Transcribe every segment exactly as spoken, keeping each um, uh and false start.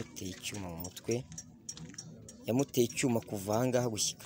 yamuteye icyuma mu mutwe, yamuteye icyuma kuva aha ngaha gushyika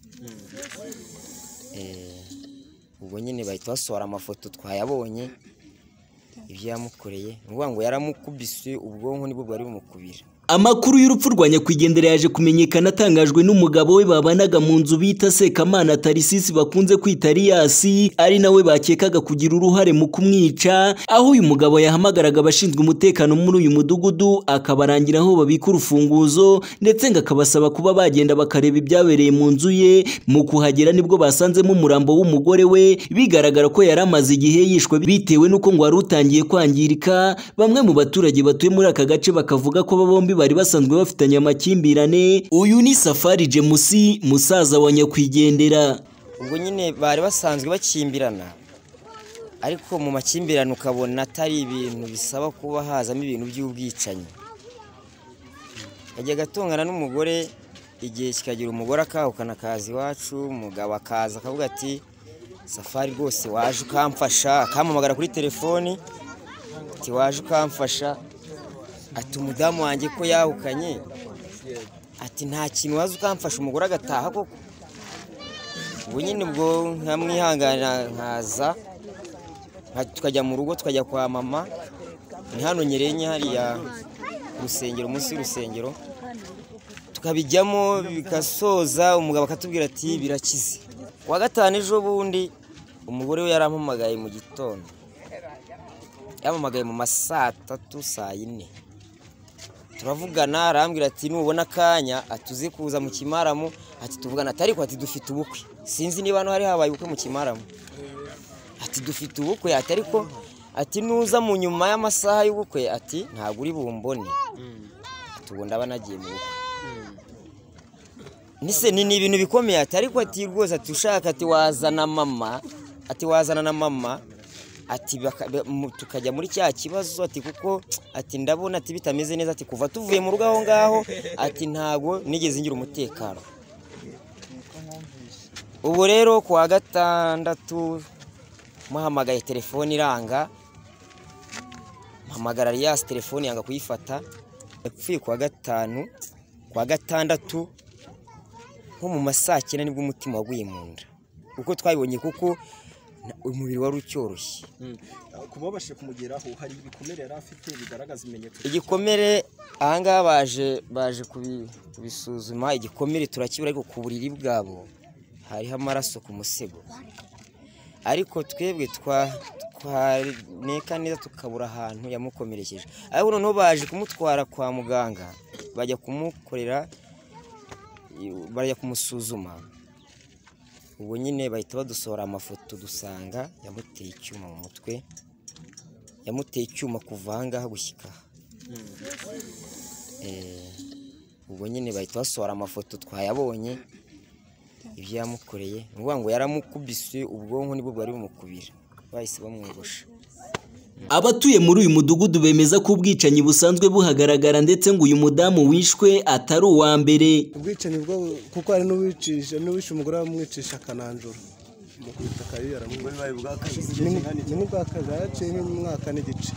ubwo nyine bahita basohora amafoto twayabonye ibyo yamukoreye, ni ukuvuga ngo yaramukubise ubwonko nibwo bwari bumukubira. Amakuru y'urupfu rwa nyakwigendera yaje kumenyekana atangajwe n'umugabo we babanaga mu nzu bita Sekamana Tarisisi bakunze kwita Riyasi, ari nawe bakekaga kugira uruhare mu kumwica, aho uyu mugabo yahamagaraga abashinzwe umutekano muri uyu mudugudu akabarangira aho babika urufunguzo, ndetse ngo akabasaba kuba bagenda bakareba ibyabereye mu nzu ye. Mu kuhagera nibwo basanzemo umurambo w'umugore we, bigaragara ko yari amaze igihe yishwe bitewe n'uko ngo wari utangiye kwangirika. Bamwe mu baturage batuye muri aka gace bakavuga ko bombi bari basanzwe bafitanye amakimbirane. Uyu ni Safari Jemusi, musaza wa nyakwigendera. Ubwo nyine bari basanzwe bakimbirana, ariko mu makimbirane ukabona atari ibintu bisaba kuba hazamo ibintu by'ubwicanyi. Yajyaga atongana n'umugore, igihe kikagira umugore akahukana akazi iwacu, umugabo akaza akavuga ati Safari rwose waje ukamfasha, akampamagara kuri telefoni ati waje ukamfasha, ati umudamu wanjye ko yahukanye, ati nta kintu waza ukamfasha umugore agataha koko. Ubwo nyine ubwo nkamwihangana nkaza tukajya mu rugo tukajya kwa mama, ni hano Nyerenye hariya urusengero, munsi y'urusengero tukabijyamo bikasoza, umugabo akatubwira ati birakize. Wa gatanu ejo bundi umugore we yarampamagaye mu gitondo, yampamagaye mu masaa atatu saa yine, turavugana arambwira ati nubona akanya atuze kuza mu Kimaramu, ati tuvugana atari ko ati dufite ubukwe, sinzi niba hano hari habaye ubukwe mu Kimaramu, ati dufite ubukwe, ati ariko ati nuza mu nyuma y'amasaha y'ubukwe ati ntabwo uri bumbone, tubwo ndaba nagiye mu bukwe. Nise ni ibintu bikomeye, ati ariko ati rwose ati ushaka ati wazana mama, ati wazana na mama, ati tukajya muri cya kibazo, ati kuko ati ndabona ati bitameze neza, ati kuva tuvuye mu rugo aho ngaho ati ntago nigeze ngira umutekano. Ubu rero kuwa gatandatu muhamagaye telefoni iranga, mpamagara Riyasi telefoni yanga kuyifata, yapfuye kuwa gatanu. Kuwa gatandatu nko mu masaa cyenda nibwo umutima waguye mu nda, kuko twabibonye kuko umubiri wari ucyoroshye. Kubabashe kumugeraho hari ibikomere yari afite bigaragaza imenyetso. Igikomere ahangaha baje baje kubisuzuma, igikomere turakibura, ariko ku buriri bwabo hariho amaraso ku musego, ariko twebwe twa twaneka neza tukabura ahantu yamukomerekeje. Ariko noneho baje kumutwara kwa muganga, bajya kumukorera, bajya kumusuzuma. Ubwo nyine bahita badusohora amafoto dusanga yamuteye icyuma mu mutwe, yamuteye icyuma kuva aha ngaha gushyika ubwo nyine bahita basohora amafoto twayabonye ibyo yamukoreye, ni ukuvuga ngo yaramukubise ubwonko nibwo bwari bumukubira, bahise bamwogosha. Abatuye muri uyu mudugudu bemeza ko ubwicanyi busanzwe buhagaragara, ndetse ngo uyu mudamu wishwe atari uwa mbere. Ubwicanyi bwo kuko ari n'uwicisha n'uwishe umugore wamwicisha akananjura mu kwita kayira mu bari bwa kabiri, ni mu bwa kabiri yaciye mu mwaka n'igice.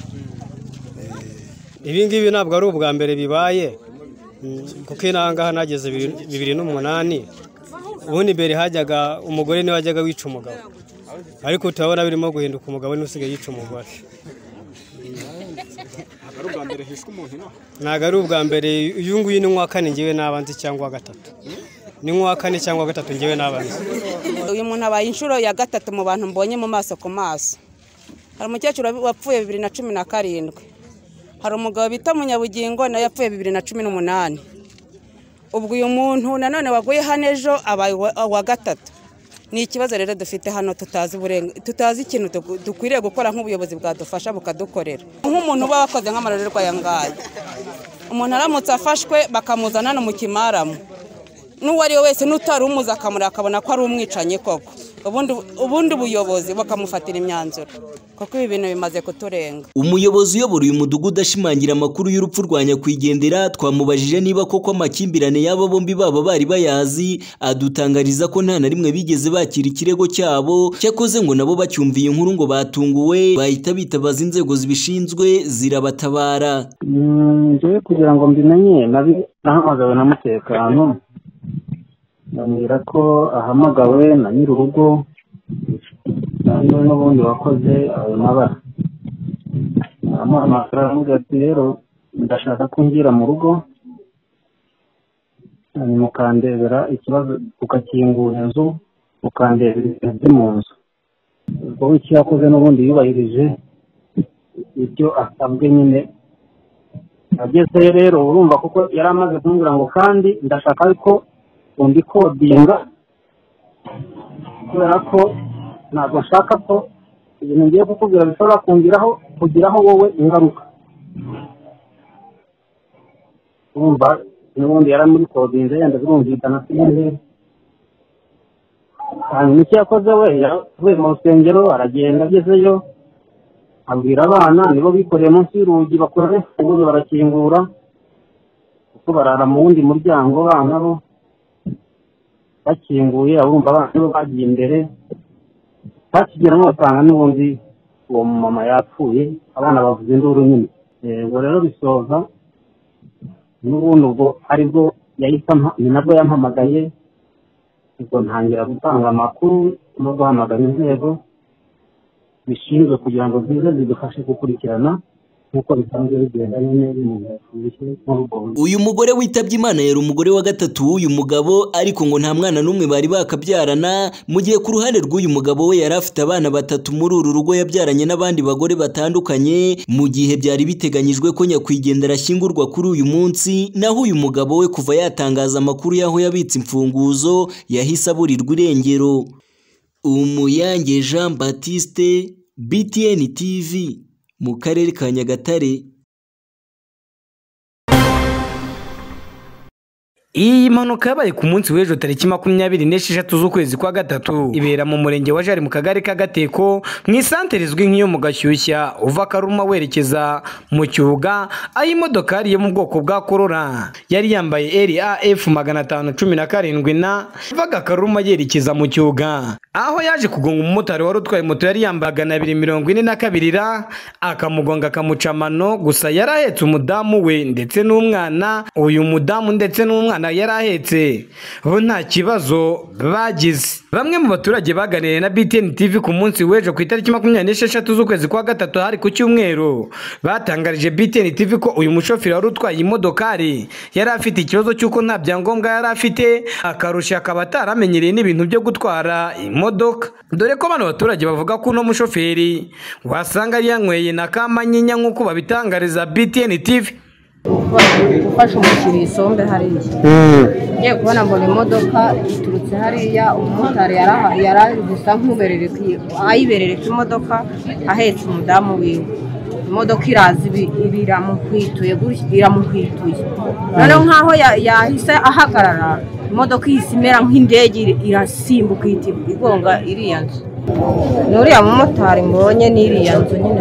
Ibi ngibi ntabwo ari ubwa mbere bibaye, kuko inangaha nageze bibiri n'umunani, ubundi mbere hajyaga umugore niwe wajyaga wica umugabo, ariko turabona birimo guhinduka, umugabo niwe usigaye yica umugore. Ntabwo ari ubwa mbere, uyu nguyu ni nk'uwa kane ngewe n'abanzi cyangwa gatatu, ni nk'uwa kane cyangwa gatatu ngewe n'abanzi. Uyu muntu abaye inshuro ya gatatu mu bantu mbonye mu maso ku maso. Hari umukecuru wapfuye bibiri na cumi na karindwi, hari umugabo bita Munyabugingo nawe yapfuye bibiri na cumi n'umunani. Ubwo uyu muntu nanone waguye hano ejo abaye wa gatatu. Ni ikibazo rero dufite hano, tutazi tutazi ikintu dukwiriye gukora nk'ubuyobozi bwadufasha bukadukorera. Nk'umuntu uba wakoze nk'amarorerwa yangaye, umuntu aramutse afashwe bakamuzana no mu Kimaramu, n'uwo ari we wese n'utari umuza akamura akabona ko ari umwicanyi koko, ubundi ubundi ubuyobozi bakamufatira imyanzuro kuko ibi bintu bimaze kuturenga. Umuyobozi uyobora uyu mudugudu ashimangira amakuru y'urupfu rwa nyakwigendera twamubajije niba koko amakimbirane y'aba bombi baba bari bayazi, adutangariza ko nta na rimwe bigeze bakira ikirego cyabo, cyakoze ngo nabo bacyumviye inkuru ngo batunguwe bahita bitabaza inzego zibishinzwe zirabatabara. Nje kugira ngo mbimenye nahamagawe na mutekano bambwira ko ahamagawe na nyir'urugo kandi n'ubundi wakoze ayo mabara. Amuhamagara aramubwira ati rero ndashaka ko ngira mu rugo mukandebera ikibazo, ukakingura inzu ukandebera ibintu byo mu nzu. Ubwo icyo yakoze n'ubundi yubahirije ibyo asabwe nyine. Ageze rero urumva kuko yari amaze kumbwira ngo kandi ndashaka ko undi kodinga kubera ko ntabwo nshaka ko ibintu ngiye kukubwira bishobora kongeraho kugiraho wowe ingaruka. Urumva n'ubundi yari muri kodinze yenda birumvikana sinzi. Hanyuma icyo yakoze we yavuye mu rusengero aragenda, agezeyo abwira abana nibo bikoreye munsi y'urugi bakora ubundi barakingura kuko barara mu wundi muryango. Abana bo bakinguye abumva abana bo bagiye imbere bakigeramo basanga n'ubundi uwo mama yapfuye, abana bavuze induru nyine. Ubwo rero bisoza n'ubundi ubwo aribwo yahita ni nabwo yampamagaye, ubwo ntangira gutanga amakuru no guhamagara inzego bishinzwe kugira ngo zize zidufashe gukurikirana nkuko bisanzwe bigenda nyine bimuze. Uyu mugore witabye Imana yari umugore wa gatatu w'uyu mugabo, ariko ngo nta mwana n'umwe bari bakabyarana, mu gihe ku ruhande rw'uyu mugabo we yari afite abana batatu muri uru rugo yabyaranye n'abandi bagore batandukanye, mu gihe byari biteganyijwe ko nyakwigendera ashyingurwa kuri uyu munsi. Naho uyu mugabo we kuva yatangaza amakuru y'aho yabitse imfunguzo yahise aburirwa irengero. Umuyange Jean Baptiste, B T N T V, mu karere ka Nyagatare. Iyi mpanuka yabaye ku munsi w'ejo tariki makumyabiri n'esheshatu z'ukwezi kwa gatatu ibera mu murenge wa Jari mu kagari ka Gateko mu isantere izwi nk'iyo mu Gashyushya uva Karuma werekeza mu Cyuga, aho imodokari yo mu bwoko bwa Corolla yari yambaye L A F magana atanu cumi na karindwi na ivaga Karuma yerekeza mu Cyuga, aho yaje kugonga umumotari wari utwaye moto yari yambaye magana abiri mirongo ine na kabiri ra akamugonga akamucamano. Gusa yari ahetse umudamu we ndetse n'umwana, uyu mudamu ndetse n'umwana yari ahetse bo nta kibazo bagize. Bamwe mu baturage baganiriye na B T N T V ku munsi w'ejo ku itariki makumyabiri n'esheshatu z'ukwezi kwa gatatu hari ku cyumweru batangarije B T N T V ko uyu mushoferi wari utwaye imodokari yari afite ikibazo cy'uko nta byangombwa yari afite, akarusha akaba ataramenyereye n'ibintu byo gutwara imodoka, dore ko bano baturage bavuga ko uno mushoferi wasanga yari yanyweye na kamanyinya nk'uko babitangariza B T N T V. Ufashe umukiriya isombe hariya ngiye kubona mbona imodoka iturutse hariya, umumotari yari gusa nk'uberere ku imodoka ahetse umudamu wiwe. Imodoka iraza iramuhwituye iramuhwituye noneho nk'aho yahise ahagarara, imodoka ihise imera nk'indege irasimbuka ihita igonga iriya nzu. Nuriya mumotari mbonye n'iriya nzu nyine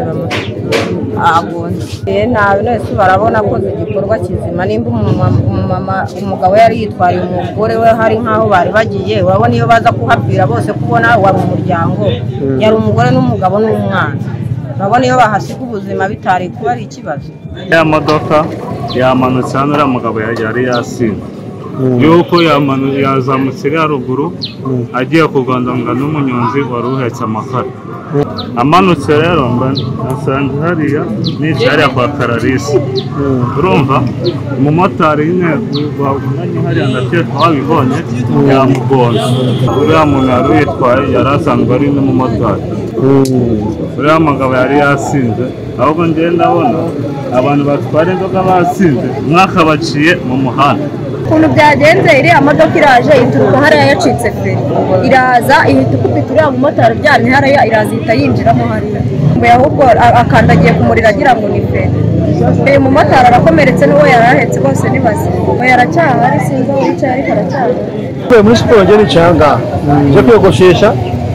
agonze nabi, nese barabona ko igikorwa kizima. Nimba umumama umugabo yari yitwariye umugore we hari nk'aho bari bagiye, urabona iyo baza kuhabwira bose kubona wari umuryango yari umugore n'umugabo n'umwana, urabona iyo bahasiga ubuzima bitari kuba ari ikibazo. Ya modoka yamanutse hano, uriya mugabo yari yasinze yuko yazamutse iriya ruguru agiye kugondonga n'umunyonzi wari uhetse amakara. Amanutse rero asanze hariya n'icyo hariya kwa Kararisi. Urumva umumotari nyine wabonanye hariya ndakeka wabibonye yamugonze. Uriya muntu yari uyitwaye yari asanzwe ari n'umumotari. Uriya mugabo yari yasinze, ahubwo njye ndabona abantu batwara inzoga basinze umwaka baciye mu muhanda. Ukuntu byagenze, iriya modoka iraje ituruka hariya yacitse feri, iraza ihita ikubita uriya mumotari byari hariya, iraza ihita yinjiramo hariya, ahubwo akandagiye kumurira agira ngo ni feri. Uyu mumotari arakomeretse n'uwo yari ahetse bose ni bazima, ngo yaracyahari sinzi aho yicaye ariko aracyahari. Muri siporo njye nicaye aha ngaha nje kwiyogoshesha,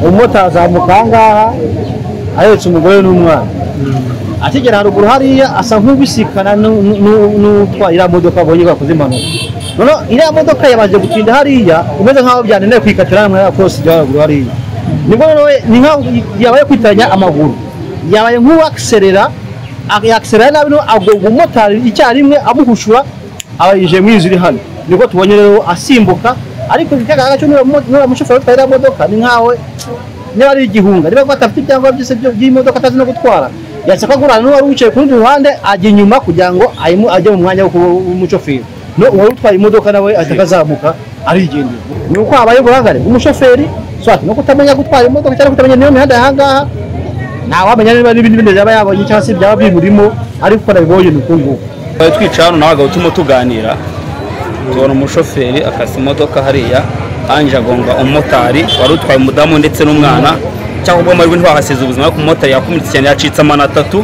umumotari azamuka aha ngaha ahetse umugore n'umwana akigera haruguru hariya asa nk'ubisikana n'utwaye iriya modoka abonye bakoze impanuka noneho iriya modoka yabanje gutinda hariya imeze nk'aho byananiye kwikatira hamwe ya kose ijya haruguru hariya nibwo noneho ni nk'aho yabaye kwitiranya amaguru yabaye nk'uwakiserera yakiserera nabi no agonga umumotari icyarimwe amuhushura abayije mu inzu iri hano nibwo tubonye rero asimbuka ariko bigaragara cyo n'uwo mushoferi utwaye iriya modoka ni nk'aho niba ari igihunga niba batafite ibyangombwa byose by'imodoka atazi no gutwara yasaka gurana n'uwari wicaye ku rundi ruhande ajya inyuma kugira ngo ajye mu mwanya w'umushoferi no uwari utwaye imodoka nawe atakazamuka arigendera ni uko habaye ubuhagare bw'umushoferi swati no kutamenya gutwara imodoka cyangwa kutamenya niyo mihanda y'ahangaha nta wamenya niba n'ibindi bindi yaba yabonye cyangwa se byaba bimurimo ariko nabibonye ni uko nguko twica hano nawe agahutuma tuganira tubona umushoferi akasa imodoka hariya anje agonga umumotari wari utwaye umudamu ndetse n'umwana cyangwa ubwo amahirwe ntibahasize ubuzima ku mumotari yakomeretse cyane yacitse amano atatu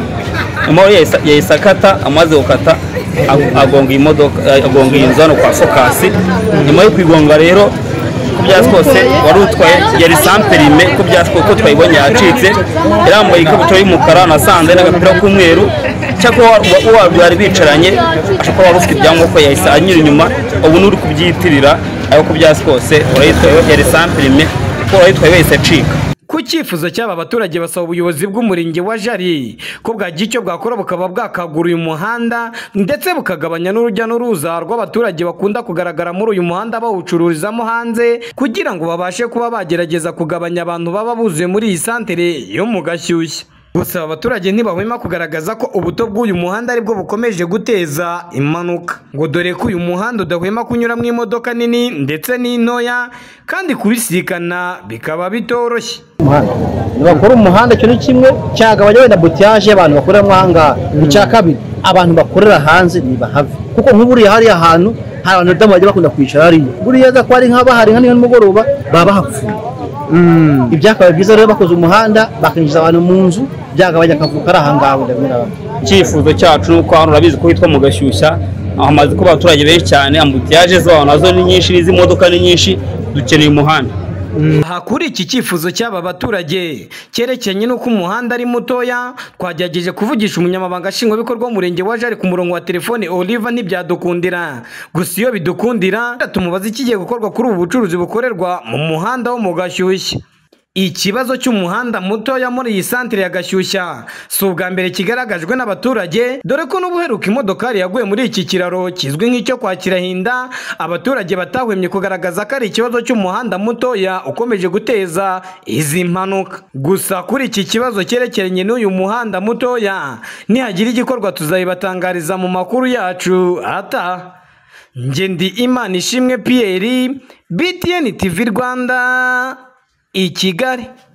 yahise akata amaze gukata agonga imodoka agonga iyi nzu hano kwa fokasi nyuma yo kwigonga rero ko byasi kose wari utwaye yari samperime ko byasi ko twayibonye yacitse yarambaye ikabutura y'umukara na sande n'agapira k'umweru cyako wari bicaranye ashaka wari ufite ibyangombwa ko yahise anyura inyuma ubu n'uri kubyitirira ayo ko byasi kose urayitwaye yari samperime ko urayitwaye wese acika. Ku cyifuzo cy'aba baturage basaba ubuyobozi bw'umurenge wa Jari ko bwagira icyo bwakora bukaba bwakagura uyu muhanda ndetse bukagabanya n'urujya n'uruza rw'abaturage bakunda kugaragara muri uyu muhanda bawucururizamo hanze kugira ngo babashe kuba bagerageza kugabanya abantu baba buzuye muri iyi santere yo mu Gashyushya. Gusa abaturage ntibahwema kugaragaza ko ubuto bw'uyu muhanda aribwo bukomeje guteza impanuka ngo dore ko uyu muhanda udahwema kunyuramo imodoka nini ndetse n'intoya kandi kubisikana bikaba bitoroshye. Bakora umuhanda cyo ni kimwe cyagabanya wenda butiyaje y'abantu bakorera mwanga icya kabiri abantu bakorera hanze nibahave kuko nk'uburiya hari ahantu hari abantu damu bajya bakunda kwicara hariya buriya za kwari nk'abahari nka nimugoroba baba hapfuye. Ibyakabaye byiza rero bakoze umuhanda bakinjiza abantu mu nzu byagabanya akavuka ari ahangaho ndabona. Icyifuzo cyacu nuko hano urabizi ko hitwa mu Gashyushya amaze ko abaturage benshi cyane ambutiyaje z'abantu nazo ni nyinshi n'izi modoka ni nyinshi dukeneye umuhanda. Hakuri iki cyifuzo cy'aba baturage cyerekeranye n'uko umuhanda ari mutoya twagerageje kuvugisha umunyamabanga nshingwabikorwa w'umurenge wa Jari ku murongo wa telefone Oliver ntibyadukundira gusa iyo bidukundira tumubaza ikigiye gukorwa kuri ubu bucuruzi bukorerwa mu muhanda wo mu Gashyushya. Ikibazo cy'umuhanda mutoya muri iyi santere ya Gashyushya si ubwa mbere kigaragajwe n'abaturage dore ko n'ubuheruka imodokari yaguye muri iki kiraro kizwi nk'icyo kwa Kirahinda abaturage batahwemye kugaragaza ko ari ikibazo cy'umuhanda mutoya ukomeje guteza izi mpanuka. Gusa kuri iki kibazo cyerekeranye n'uyu muhanda mutoya nihagira igikorwa tuzabibatangariza mu makuru yacu ata. Nge ndi Imanishimwe Pierre B T N T V Rwanda i Kigali.